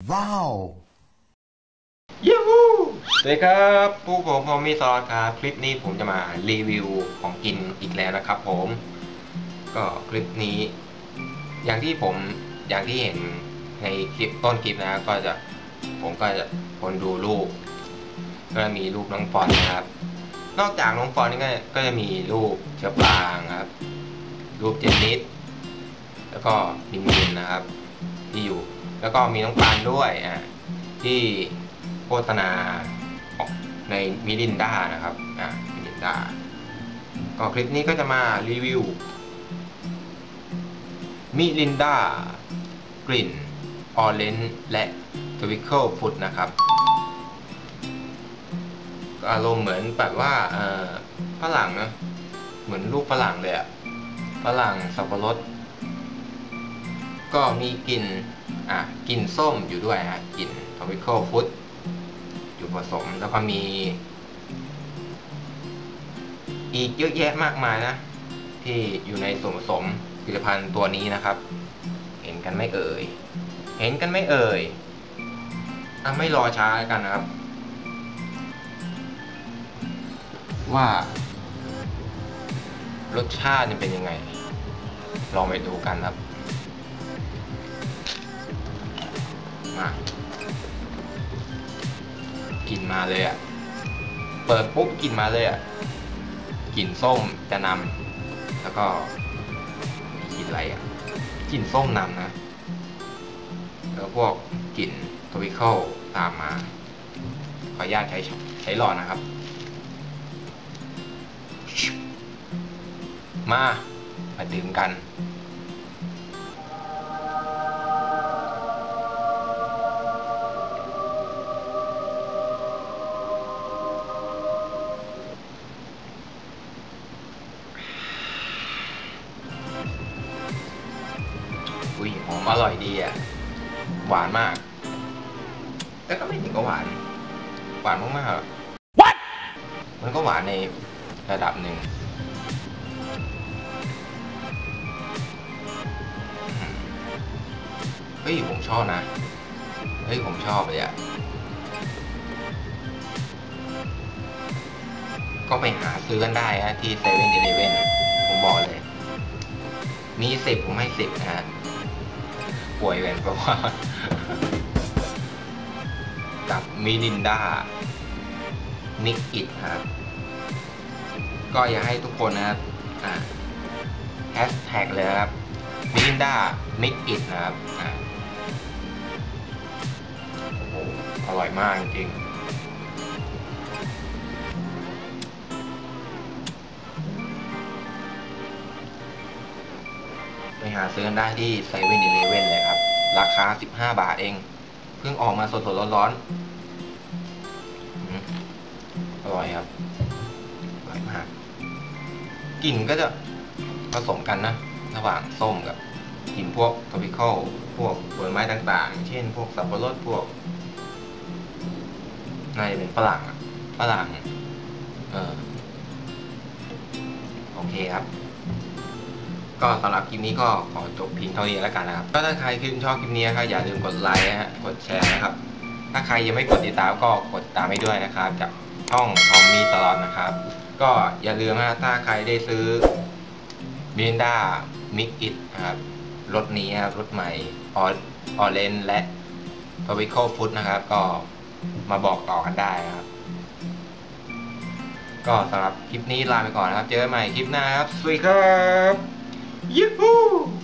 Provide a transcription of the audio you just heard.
ว้าวยูฮูสวัสดีครับผมมีซอสครับคลิปนี้ผมจะมารีวิวของกินอีกแล้วนะครับผมก็คลิปนี้อย่างที่เห็นในคลิปต้นคลิปนะผมก็จะคนดูรูปก็มีรูปน้องฟอนนะครับนอกจากน้องฟอนนี่ก็จะมีรูปเชื้อปรางครับรูปเจนนิสแล้วก็มินนะครับที่อยู่แล้วก็มีน้องปานด้วยที่โฆษณาในมิรินดานะครับมิรินดาก็คลิปนี้ก็จะมารีวิวมิรินดากลิ่นออเรนจ์และทวิคเกิลฟุตนะครับก็อารมณ์เหมือนแบบว่าฝรั่งนะเหมือนลูกฝรั่งเลยฝรั่งสับปะรดก็มีกลิ่นส้มอยู่ด้วยกลิ่นทวิคเกิลฟุตอยู่ผสมแล้วก็มีอีกเยอะแยะมากมายนะที่อยู่ในส่วนผสมผลิตภัณฑ์ตัวนี้นะครับเห็นกันไม่เอ่ยไม่รอช้ากันนะครับว่ารสชาติเป็นยังไงลองไปดูกันครับกลิ่นมาเลยเปิดปุ๊บกลิ่นมาเลยกลิ่นส้มจะนำแล้วก็กลิ่นอะไรกลิ่นส้มนำนะแล้วพวกกลิ่นทวิคเกิลตามมาขออนุญาตใช้หลอดนะครับมาดื่มกันหอมอร่อยดีหวานมากแต่ก็ไม่ถึงกับหวานมากๆ What? มันก็หวานในระดับหนึ่งผมชอบนะผมชอบเลยก็ไปหาซื้อกันได้ที่เซเว่นอีเลฟเว่นผมบอกเลยมี10ผมให้10นะฮะป่วยเป็นเพราะว่ากับมิรินดามิกอิทครับก็อยากให้ทุกคนนะครับแฮชแท็กเลยครับมิรินดามิกอิทนะครับโอ้โหอร่อยมากจริงไปหาซื้อกันได้ที่เซเว่นอีเลฟเว่นเลยครับราคา15 บาทเองเพิ่งออกมาสดๆร้อนๆอร่อยครับอร่อยมากกลิ่นก็จะผสมกันนะระหว่างส้มกับกลิ่นพวกทวิคเกิลพวกผลไม้ต่างๆเช่นพวกสับปะรดพวกน่าจะเป็นฝรั่งโอเคครับก็สำหรับคลิปนี้ก็ขอจบเพียงเท่านี้แล้วกันนะครับก็ถ้าใครชื่นชอบคลิปนี้ครับอย่าลืมกดไลค์กดแชร์นะครับถ้าใครยังไม่กดติดตามก็กดตามให้ด้วยนะครับจากช่องของมีตลอดนะครับก็อย่าลืมถ้าใครได้ซื้อมิรินดามิกอิทนะครับรสนี้ครับรสใหม่ออเรนจ์และทวิคเกิลฟุตนะครับก็มาบอกต่อกันได้นะครับก็สำหรับคลิปนี้ลาไปก่อนนะครับเจอกันใหม่คลิปหน้าครับสวัสดีครับยูฮู